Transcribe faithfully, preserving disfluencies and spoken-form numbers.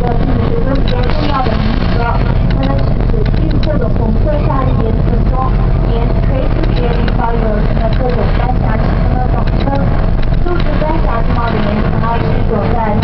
个是一个比较重要的名词，它呢是指绿色的红色下列颜色中，沿垂直节领导有人的各种丹霞之称的总称。数字丹霞之帽的颜色呢是一种在